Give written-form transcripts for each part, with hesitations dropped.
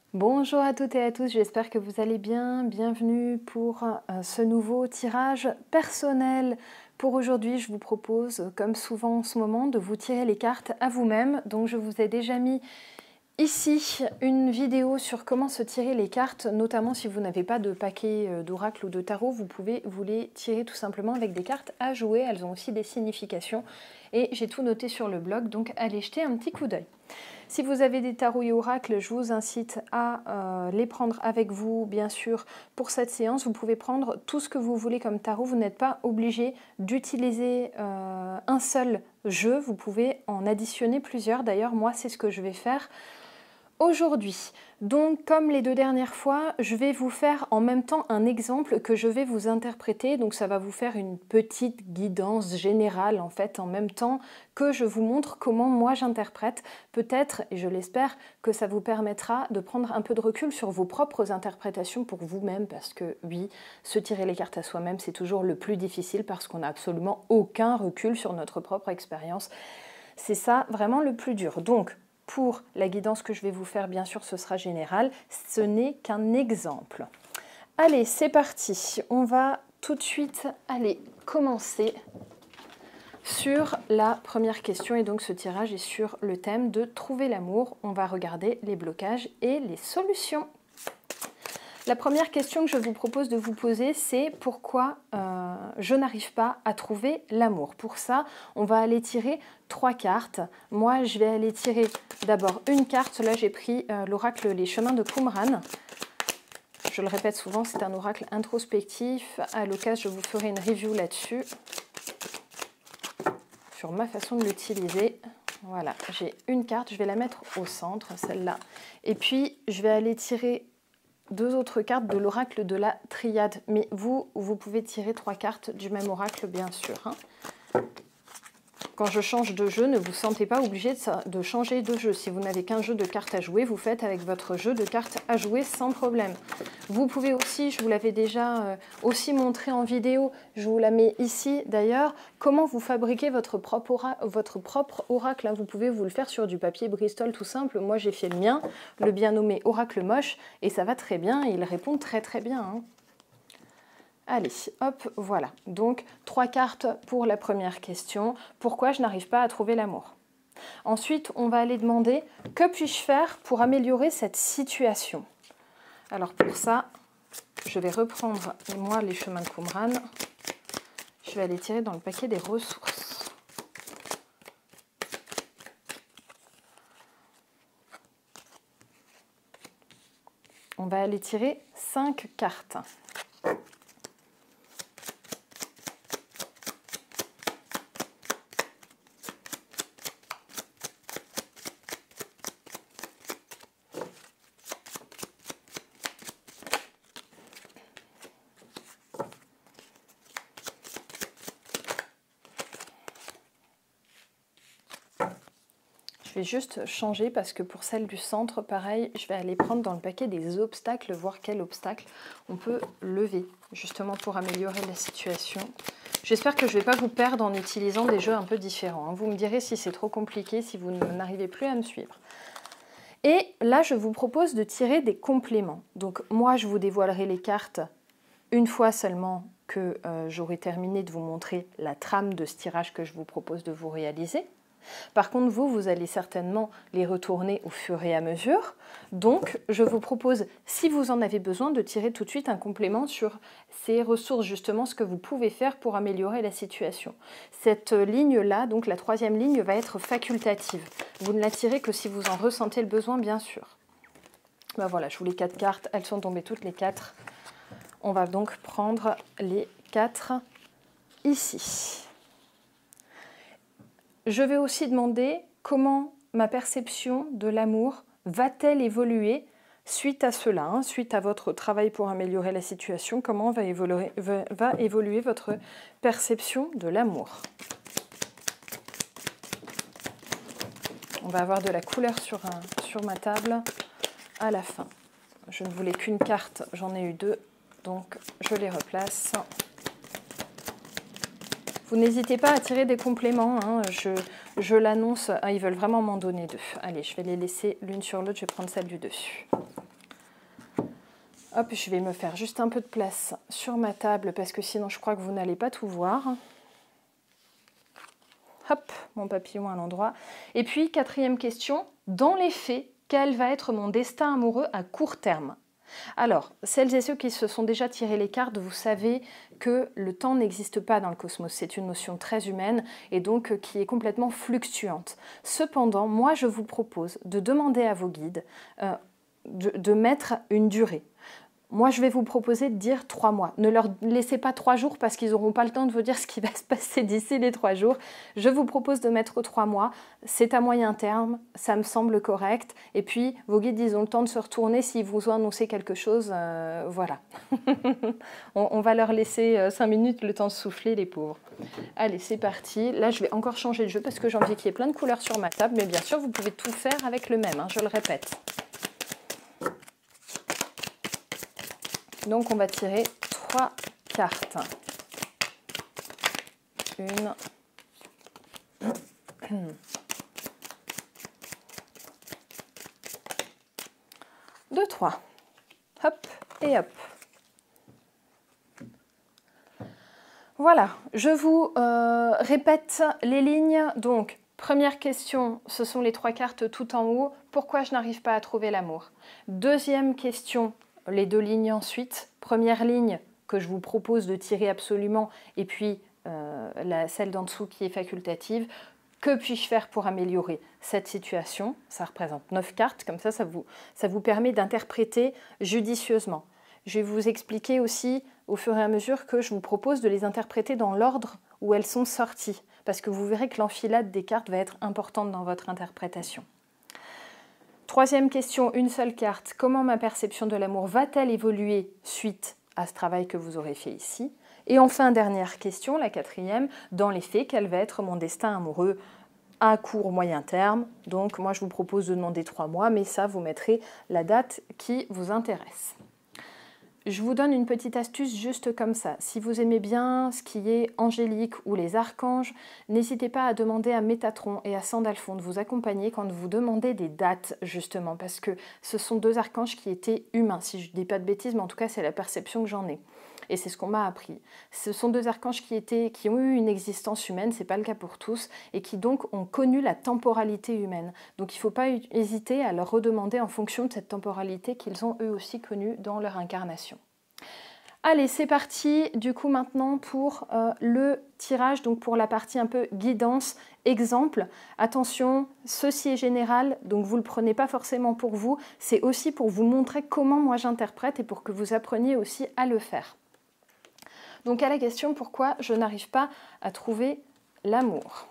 Bonjour à toutes et à tous, j'espère que vous allez bien. Bienvenue pour ce nouveau tirage personnel. Pour aujourd'hui, je vous propose, comme souvent en ce moment, de vous tirer les cartes à vous-même. Donc je vous ai déjà mis ici une vidéo sur comment se tirer les cartes, notamment si vous n'avez pas de paquet d'oracle ou de tarot, vous pouvez vous les tirer tout simplement avec des cartes à jouer. Elles ont aussi des significations et j'ai tout noté sur le blog, donc allez jeter un petit coup d'œil. Si vous avez des tarots et oracles, je vous incite à les prendre avec vous, bien sûr, pour cette séance. Vous pouvez prendre tout ce que vous voulez comme tarot. Vous n'êtes pas obligé d'utiliser un seul jeu. Vous pouvez en additionner plusieurs. D'ailleurs, moi, c'est ce que je vais faire aujourd'hui. Donc, comme les deux dernières fois, je vais vous faire en même temps un exemple que je vais vous interpréter. Donc, ça va vous faire une petite guidance générale, en fait, en même temps que je vous montre comment moi j'interprète. Peut-être, et je l'espère, que ça vous permettra de prendre un peu de recul sur vos propres interprétations pour vous-même, parce que oui, se tirer les cartes à soi-même, c'est toujours le plus difficile parce qu'on n'a absolument aucun recul sur notre propre expérience. C'est ça vraiment le plus dur. Donc, pour la guidance que je vais vous faire, bien sûr, ce sera général. Ce n'est qu'un exemple. Allez, c'est parti. On va tout de suite aller commencer sur la première question. Et donc, ce tirage est sur le thème de trouver l'amour. On va regarder les blocages et les solutions. La première question que je vous propose de vous poser, c'est pourquoi je n'arrive pas à trouver l'amour. Pour ça, on va aller tirer 3 cartes. Moi, je vais aller tirer d'abord une carte. Là, j'ai pris l'oracle Les Chemins de Qumran. Je le répète souvent, c'est un oracle introspectif. À l'occasion, je vous ferai une review là-dessus, sur ma façon de l'utiliser. Voilà, j'ai une carte, je vais la mettre au centre, celle-là. Et puis, je vais aller tirer 2 autres cartes de l'oracle de la triade. Mais vous pouvez tirer 3 cartes du même oracle, bien sûr. Quand je change de jeu, ne vous sentez pas obligé de changer de jeu. Si vous n'avez qu'un jeu de cartes à jouer, vous faites avec votre jeu de cartes à jouer sans problème. Vous pouvez aussi, je vous l'avais déjà aussi montré en vidéo, je vous la mets ici d'ailleurs, comment vous fabriquez votre propre oracle. Vous pouvez vous le faire sur du papier Bristol tout simple. Moi j'ai fait le mien, le bien nommé Oracle Moche, et ça va très bien, et il répond très très bien. Allez, hop, voilà. Donc, 3 cartes pour la première question. Pourquoi je n'arrive pas à trouver l'amour? Ensuite, on va aller demander que puis-je faire pour améliorer cette situation? Alors pour ça, je vais reprendre, moi, les chemins de Qumran. Je vais aller tirer dans le paquet des ressources. On va aller tirer 5 cartes. Je vais juste changer parce que pour celle du centre, pareil, je vais aller prendre dans le paquet des obstacles, voir quel obstacle on peut lever, justement pour améliorer la situation. J'espère que je ne vais pas vous perdre en utilisant des jeux un peu différents. Vous me direz si c'est trop compliqué, si vous n'arrivez plus à me suivre. Et là, je vous propose de tirer des compléments. Donc moi, je vous dévoilerai les cartes une fois seulement que j'aurai terminé de vous montrer la trame de ce tirage que je vous propose de vous réaliser. Par contre, vous allez certainement les retourner au fur et à mesure. Donc, je vous propose, si vous en avez besoin, de tirer tout de suite un complément sur ces ressources, justement, ce que vous pouvez faire pour améliorer la situation. Cette ligne-là, donc la 3e ligne, va être facultative. Vous ne la tirez que si vous en ressentez le besoin, bien sûr. Ben voilà, je vous les 4 cartes, elles sont tombées toutes les 4. On va donc prendre les 4 ici. Je vais aussi demander comment ma perception de l'amour va-t-elle évoluer suite à cela, suite à votre travail pour améliorer la situation, comment va évoluer votre perception de l'amour. On va avoir de la couleur sur ma table à la fin. Je ne voulais qu'une carte, j'en ai eu 2, donc je les replace. Vous n'hésitez pas à tirer des compléments, je l'annonce, ils veulent vraiment m'en donner 2. Allez, je vais les laisser l'une sur l'autre, je vais prendre celle du dessus. Hop, je vais me faire juste un peu de place sur ma table parce que sinon je crois que vous n'allez pas tout voir. Hop, mon papillon à l'endroit. Et puis, quatrième question, dans les faits, quel va être mon destin amoureux à court terme? Alors, celles et ceux qui se sont déjà tirés les cartes, vous savez que le temps n'existe pas dans le cosmos. C'est une notion très humaine et donc qui est complètement fluctuante. Cependant, moi, je vous propose de demander à vos guides de mettre une durée. Moi, je vais vous proposer de dire 3 mois. Ne leur laissez pas 3 jours parce qu'ils n'auront pas le temps de vous dire ce qui va se passer d'ici les 3 jours. Je vous propose de mettre 3 mois. C'est à moyen terme, ça me semble correct. Et puis, vos guides, ils ont le temps de se retourner s'ils vous ont annoncé quelque chose. Voilà. on va leur laisser 5 minutes le temps de souffler, les pauvres. Allez, c'est parti. Là, je vais encore changer de jeu parce que j'ai envie qu'il y ait plein de couleurs sur ma table. Mais bien sûr, vous pouvez tout faire avec le même, hein, je le répète. Donc, on va tirer 3 cartes. Une. 2, 3. Hop et hop. Voilà, je vous répète les lignes. Donc, première question, ce sont les 3 cartes tout en haut. Pourquoi je n'arrive pas à trouver l'amour? Deuxième question, les 2 lignes ensuite. Première ligne que je vous propose de tirer absolument et puis celle d'en dessous qui est facultative. Que puis-je faire pour améliorer cette situation? Ça représente 9 cartes, comme ça vous permet d'interpréter judicieusement. Je vais vous expliquer aussi au fur et à mesure que je vous propose de les interpréter dans l'ordre où elles sont sorties, parce que vous verrez que l'enfilade des cartes va être importante dans votre interprétation. Troisième question, une seule carte. Comment ma perception de l'amour va-t-elle évoluer suite à ce travail que vous aurez fait ici? Et enfin, dernière question, la quatrième, dans les faits, quel va être mon destin amoureux à court, moyen terme? Donc moi, je vous propose de demander 3 mois, mais ça, vous mettrez la date qui vous intéresse. Je vous donne une petite astuce juste comme ça. Si vous aimez bien ce qui est angélique ou les archanges, n'hésitez pas à demander à Métatron et à Sandalphon de vous accompagner quand vous demandez des dates, justement, parce que ce sont 2 archanges qui étaient humains. Si je ne dis pas de bêtises, mais en tout cas, c'est la perception que j'en ai. Et c'est ce qu'on m'a appris. Ce sont 2 archanges qui ont eu une existence humaine, ce n'est pas le cas pour tous, et qui donc ont connu la temporalité humaine. Donc il ne faut pas hésiter à leur redemander en fonction de cette temporalité qu'ils ont eux aussi connue dans leur incarnation. Allez, c'est parti du coup maintenant pour le tirage, donc pour la partie un peu guidance, exemple. Attention, ceci est général, donc vous ne le prenez pas forcément pour vous, c'est aussi pour vous montrer comment moi j'interprète et pour que vous appreniez aussi à le faire. Donc à la question pourquoi je n'arrive pas à trouver l'amour.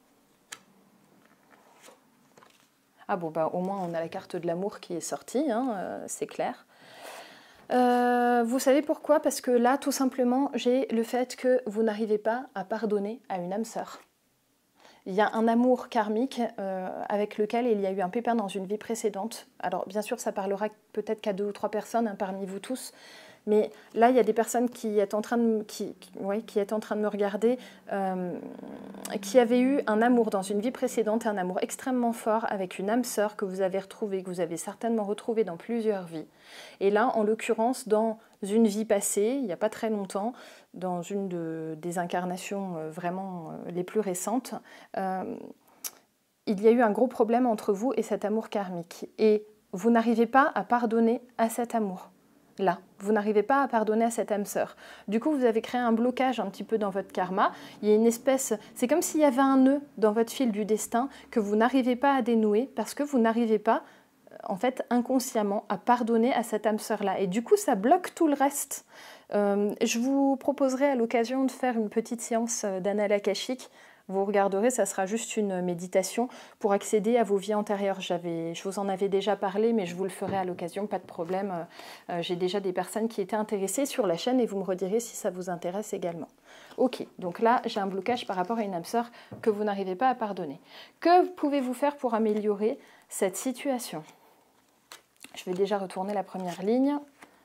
Ah bon, bah au moins on a la carte de l'amour qui est sortie, hein, c'est clair. Vous savez pourquoi? Parce que là, tout simplement, j'ai le fait que vous n'arrivez pas à pardonner à une âme sœur. Il y a un amour karmique avec lequel il y a eu un pépin dans une vie précédente. Alors bien sûr, ça parlera peut-être qu'à 2 ou 3 personnes hein, parmi vous tous. Mais là, il y a des personnes qui est en train de me regarder, qui avaient eu un amour dans une vie précédente, un amour extrêmement fort avec une âme sœur que vous avez retrouvée, que vous avez certainement retrouvée dans plusieurs vies. Et là, en l'occurrence, dans une vie passée, il n'y a pas très longtemps, dans une des incarnations vraiment les plus récentes, il y a eu un gros problème entre vous et cet amour karmique. Et vous n'arrivez pas à pardonner à cet amour. Là, vous n'arrivez pas à pardonner à cette âme sœur. Du coup, vous avez créé un blocage un petit peu dans votre karma. Il y a une espèce, c'est comme s'il y avait un nœud dans votre fil du destin que vous n'arrivez pas à dénouer parce que vous n'arrivez pas, en fait, inconsciemment, à pardonner à cette âme sœur-là. Et du coup, ça bloque tout le reste. Je vous proposerai à l'occasion de faire une petite séance d'annales akashiques. Vous regarderez, ça sera juste une méditation pour accéder à vos vies antérieures. Je vous en avais déjà parlé, mais je vous le ferai à l'occasion, pas de problème. J'ai déjà des personnes qui étaient intéressées sur la chaîne et vous me redirez si ça vous intéresse également. Ok, donc là, j'ai un blocage par rapport à une âme sœur que vous n'arrivez pas à pardonner. Que pouvez-vous faire pour améliorer cette situation? Je vais déjà retourner la première ligne.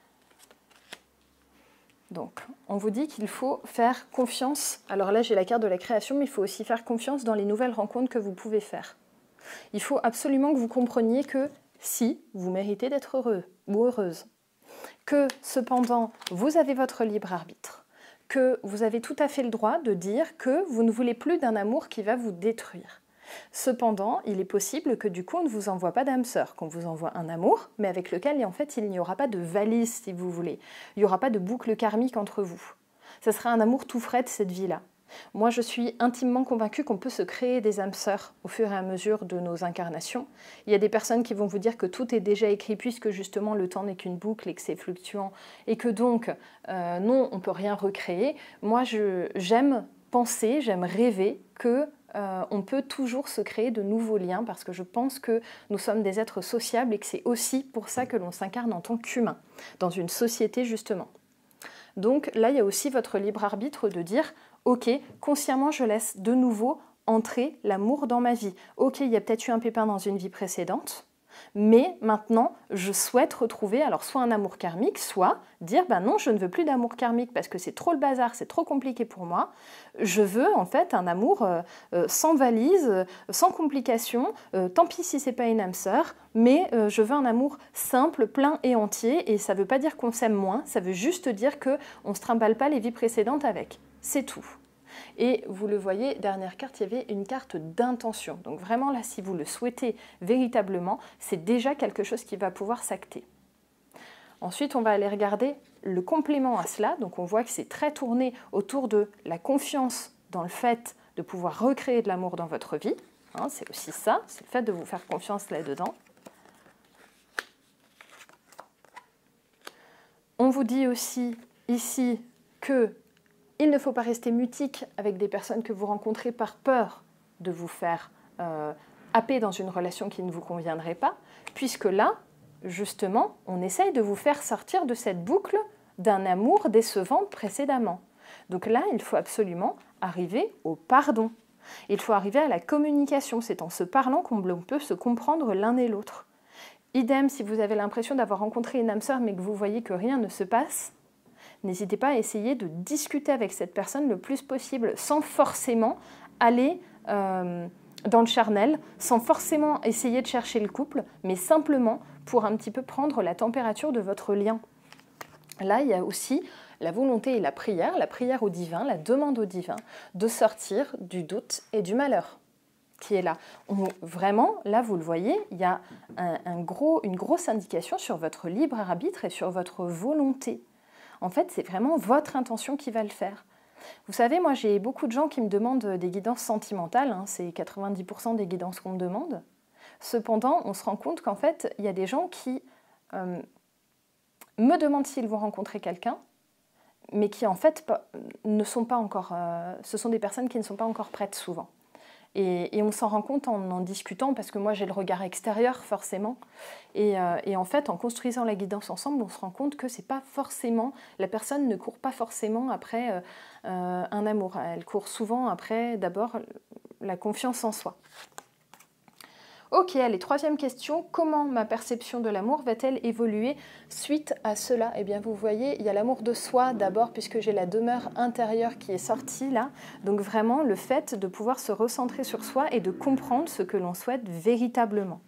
Donc, on vous dit qu'il faut faire confiance. Alors là, j'ai la carte de la création, mais il faut aussi faire confiance dans les nouvelles rencontres que vous pouvez faire. Il faut absolument que vous compreniez que si vous méritez d'être heureux ou heureuse, que cependant vous avez votre libre arbitre, que vous avez tout à fait le droit de dire que vous ne voulez plus d'un amour qui va vous détruire. Cependant, il est possible que du coup on ne vous envoie pas d'âme sœur, qu'on vous envoie un amour, mais avec lequel en fait il n'y aura pas de valise si vous voulez, il n'y aura pas de boucle karmique entre vous. Ce sera un amour tout frais de cette vie-là. Moi, je suis intimement convaincue qu'on peut se créer des âmes sœurs au fur et à mesure de nos incarnations. Il y a des personnes qui vont vous dire que tout est déjà écrit puisque justement le temps n'est qu'une boucle et que c'est fluctuant et que donc, non, on ne peut rien recréer. Moi, j'aime penser, j'aime rêver que on peut toujours se créer de nouveaux liens parce que je pense que nous sommes des êtres sociables et que c'est aussi pour ça que l'on s'incarne en tant qu'humain, dans une société justement. Donc là, il y a aussi votre libre arbitre de dire « Ok, consciemment, je laisse de nouveau entrer l'amour dans ma vie. Ok, il y a peut-être eu un pépin dans une vie précédente, mais maintenant, je souhaite retrouver alors soit un amour karmique, soit dire « non, je ne veux plus d'amour karmique parce que c'est trop le bazar, c'est trop compliqué pour moi. Je veux en fait un amour sans valise, sans complications, tant pis si c'est pas une âme sœur, mais je veux un amour simple, plein et entier. Et ça ne veut pas dire qu'on s'aime moins, ça veut juste dire qu'on ne se trimballe pas les vies précédentes avec. C'est tout. » Et vous le voyez, dernière carte, il y avait une carte d'intention. Donc vraiment là, si vous le souhaitez véritablement, c'est déjà quelque chose qui va pouvoir s'acter. Ensuite, on va aller regarder le complément à cela. Donc on voit que c'est très tourné autour de la confiance dans le fait de pouvoir recréer de l'amour dans votre vie. Hein, c'est aussi ça, c'est le fait de vous faire confiance là-dedans. On vous dit aussi ici que il ne faut pas rester mutique avec des personnes que vous rencontrez par peur de vous faire happer dans une relation qui ne vous conviendrait pas, puisque là, justement, on essaye de vous faire sortir de cette boucle d'un amour décevant précédemment. Donc là, il faut absolument arriver au pardon. Il faut arriver à la communication. C'est en se parlant qu'on peut se comprendre l'un et l'autre. Idem, si vous avez l'impression d'avoir rencontré une âme sœur mais que vous voyez que rien ne se passe, n'hésitez pas à essayer de discuter avec cette personne le plus possible, sans forcément aller dans le charnel, sans forcément essayer de chercher le couple, mais simplement pour un petit peu prendre la température de votre lien. Là, il y a aussi la volonté et la prière au divin, la demande au divin, de sortir du doute et du malheur qui est là. Vraiment, là, vous le voyez, il y a une grosse indication sur votre libre arbitre et sur votre volonté. En fait, c'est vraiment votre intention qui va le faire. Vous savez, moi, j'ai beaucoup de gens qui me demandent des guidances sentimentales. Hein, c'est 90% des guidances qu'on me demande. Cependant, on se rend compte qu'en fait, il y a des gens qui me demandent s'ils vont rencontrer quelqu'un, mais qui, en fait, ne sont pas encore... ce sont des personnes qui ne sont pas encore prêtes, souvent. Et on s'en rend compte en discutant, parce que moi j'ai le regard extérieur forcément, et en fait en construisant la guidance ensemble, on se rend compte que c'est pas forcément, la personne ne court pas forcément après un amour, elle court souvent après d'abord la confiance en soi. Ok, allez, troisième question, comment ma perception de l'amour va-t-elle évoluer suite à cela? Eh bien, vous voyez, il y a l'amour de soi d'abord, puisque j'ai la demeure intérieure qui est sortie là. Donc vraiment, le fait de pouvoir se recentrer sur soi et de comprendre ce que l'on souhaite véritablement.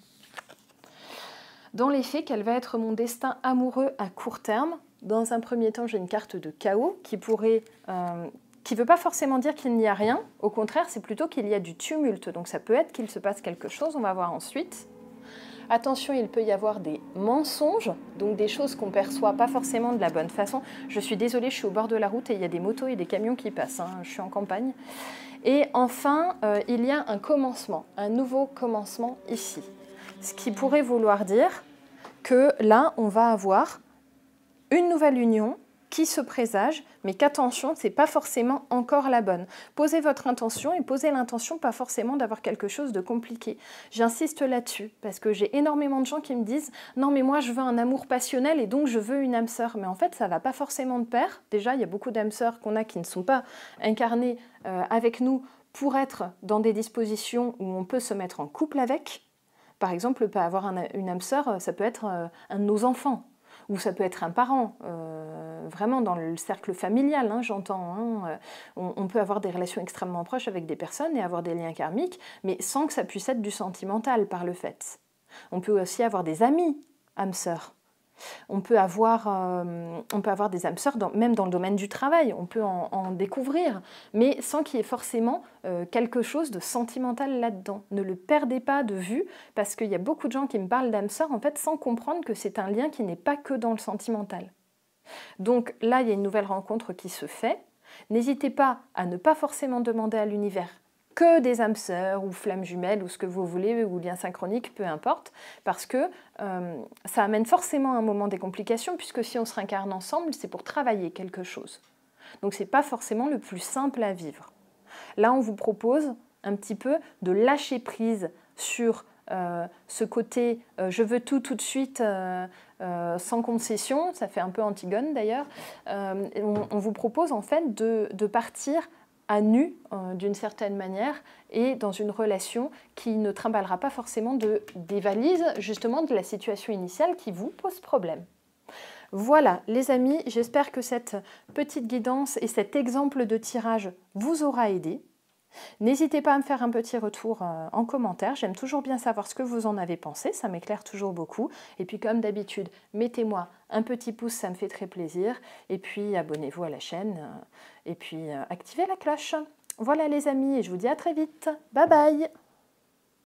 Dans les faits, quel va être mon destin amoureux à court terme? Dans un premier temps, j'ai une carte de chaos qui pourrait... qui ne veut pas forcément dire qu'il n'y a rien, au contraire, c'est plutôt qu'il y a du tumulte. Donc ça peut être qu'il se passe quelque chose, on va voir ensuite. Attention, il peut y avoir des mensonges, donc des choses qu'on ne perçoit pas forcément de la bonne façon. Je suis désolée, je suis au bord de la route et il y a des motos et des camions qui passent, hein, je suis en campagne. Et enfin, il y a un commencement, un nouveau commencement ici. Ce qui pourrait vouloir dire que là, on va avoir une nouvelle union qui se présage, mais qu'attention, ce n'est pas forcément encore la bonne. Posez votre intention et posez l'intention pas forcément d'avoir quelque chose de compliqué. J'insiste là-dessus parce que j'ai énormément de gens qui me disent « Non, mais moi, je veux un amour passionnel et donc je veux une âme sœur. » Mais en fait, ça ne va pas forcément de pair. Déjà, il y a beaucoup d'âmes sœurs qu'on a qui ne sont pas incarnées avec nous pour être dans des dispositions où on peut se mettre en couple avec. Par exemple, peut avoir une âme sœur, ça peut être un de nos enfants. Ou ça peut être un parent, vraiment dans le cercle familial, hein, j'entends. Hein, on peut avoir des relations extrêmement proches avec des personnes et avoir des liens karmiques, mais sans que ça puisse être du sentimental par le fait. On peut aussi avoir des amis, âmes sœurs. On peut avoir des âmes sœurs, même dans le domaine du travail, on peut en découvrir, mais sans qu'il y ait forcément quelque chose de sentimental là-dedans. Ne le perdez pas de vue, parce qu'il y a beaucoup de gens qui me parlent d'âmes sœurs, en fait, sans comprendre que c'est un lien qui n'est pas que dans le sentimental. Donc là, il y a une nouvelle rencontre qui se fait. N'hésitez pas à ne pas forcément demander à l'univers que des âmes sœurs ou flammes jumelles ou ce que vous voulez, ou liens synchroniques, peu importe, parce que ça amène forcément à un moment des complications, puisque si on se réincarne ensemble, c'est pour travailler quelque chose. Donc ce n'est pas forcément le plus simple à vivre. Là, on vous propose un petit peu de lâcher prise sur ce côté je veux tout de suite, sans concession, ça fait un peu Antigone d'ailleurs. On vous propose en fait de partir à nu d'une certaine manière et dans une relation qui ne trimballera pas forcément des valises justement de la situation initiale qui vous pose problème. Voilà les amis, j'espère que cette petite guidance et cet exemple de tirage vous aura aidé. N'hésitez pas à me faire un petit retour en commentaire, j'aime toujours bien savoir ce que vous en avez pensé, ça m'éclaire toujours beaucoup. Et puis comme d'habitude, mettez-moi un petit pouce, ça me fait très plaisir. Et puis abonnez-vous à la chaîne et puis activez la cloche. Voilà les amis, et je vous dis à très vite. Bye bye!